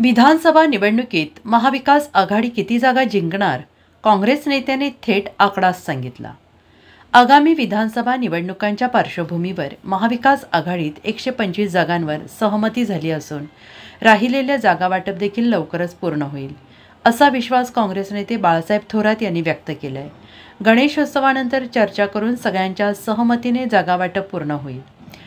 विधानसभा निवडणुकीत महाविकास आघाडी किती जागा जिंकणार? काँग्रेस नेत्यांनी थेट आकडाच सांगितला। आगामी विधानसभा निवडणुकांच्या पार्श्वभूमीवर महाविकास आघाडीत 125 जागांवर सहमती झाली असून राहिलेल्या जागा वाटप देखील लवकरच पूर्ण होईल, असा विश्वास काँग्रेस नेते बाळासाहेब थोरात यांनी व्यक्त केला आहे। गणेशोत्सवानंतर चर्चा करून सगळ्यांच्या सहमतीने जागा वाटप पूर्ण होईल।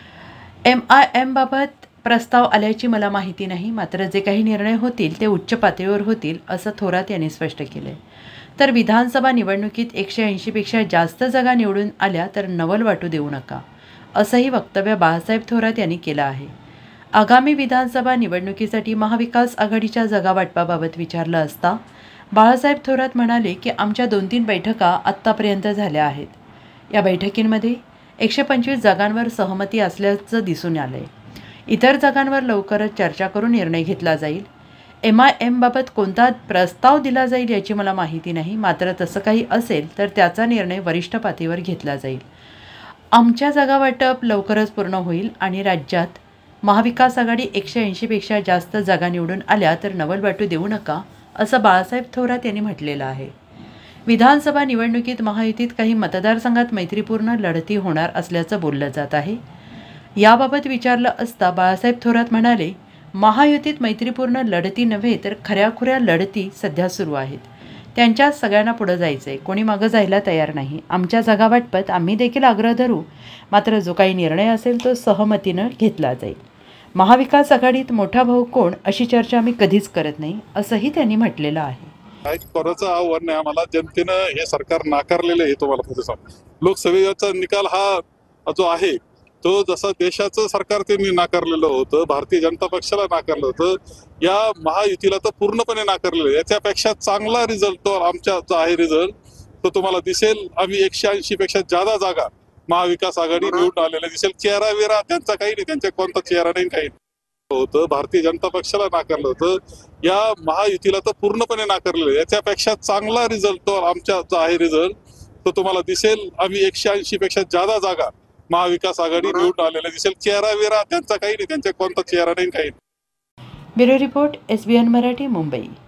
MIM बाबत प्रस्ताव आल्याची मला माहिती नाही, मात्र जे काही निर्णय होतील ते उच्च पातळीवर होतील, असं थोरात यांनी स्पष्ट केलं आहे। तर विधानसभा निवडणुकीत 180 पेक्षा जास्त जागा निवडून आल्या तर नवल वाटू देऊ नका, असंही वक्तव्य बाळासाहेब थोरात यांनी केलं आहे। आगामी विधानसभा निवडणुकीसाठी महाविकास आघाडीच्या जागा वाटपाबाबत विचारलं असता बाळासाहेब थोरात म्हणाले की आमच्या 2-3 बैठका आत्तापर्यंत झाल्या आहेत। या बैठकींमध्ये 125 जागांवर सहमती असल्याचं दिसून आलंय। इतर जागांवर लवकरच चर्चा करून निर्णय घेतला जाईल। MIM बाबत कोणता प्रस्ताव दिला जाईल याची मला माहिती नाही, मात्र तसं काही असेल तर त्याचा निर्णय वरिष्ठ पातळीवर घेतला जाईल। आमच्या जागा वाटप लवकरच पूर्ण होईल आणि राज्यात महाविकास आघाडी 180 पेक्षा जास्त जागा निवडून आल्या तर नवल वाटू देऊ नका, असं बाळासाहेब थोरात यांनी म्हटलेलं आहे। विधानसभा निवडणुकीत महायुतीत काही मतदारसंघात मैत्रीपूर्ण लढती होणार असल्याचं बोललं जात आहे। याबाबत विचारलं असता बाळासाहेब थोरात म्हणाले, महायुतीत मैत्रीपूर्ण लढती नव्हे तर खऱ्याखुऱ्या लढती सध्या सुरू आहेत। त्यांच्या सगळ्यांना पुढे जायचंय, कोणी मागं जायला तयार नाही। आमच्या जागा वाटपात आम्ही देखील आग्रह धरू, मात्र जो काही निर्णय असेल तो सहमतीनं घेतला जाईल। महाविकास आघाडीत मोठा भाऊ कोण अशी चर्चा आम्ही कधीच करत नाही, असंही त्यांनी म्हटलेलं आहे। काहीच करायचं आव्हान नाही आम्हाला, जनतेनं हे सरकार नाकारलेलं आहे। तुम्हाला सांग, लोकसभेचा निकाल हा जो आहे तो जसा देशाचं सरकार त्यांनी नाकारलेलं होतं, भारतीय जनता पक्षाला नाकारलं होतं, या महायुतीला तर पूर्णपणे नाकारलेलं। याच्यापेक्षा चांगला रिझल्ट तो आमचा जो आहे रिझल्ट तो तुम्हाला दिसेल। आम्ही 180 पेक्षा जादा जागा महाविकास आघाडी निवडून आलेल्या दिसेल। चेहरा वेरा त्यांचा काही नाही, त्यांच्या कोणता चेहरा नाही, काही होतं, भारतीय जनता पक्षाला नाकारलं होतं, या महायुतीला तर पूर्णपणे नाकारलेलं। याच्यापेक्षा चांगला रिझल्ट तो आमचा जो आहे रिझल्ट तो तुम्हाला दिसेल। आम्ही 180 पेक्षा जादा जागा महाविकास आघाडी निवडून आलेल्या दिसेल। चेहरा वेरा त्यांचा काही नाही, त्यांच्या कोणता चेहरा नाही, काही। Bureau report, SBN Marathi, Mumbai.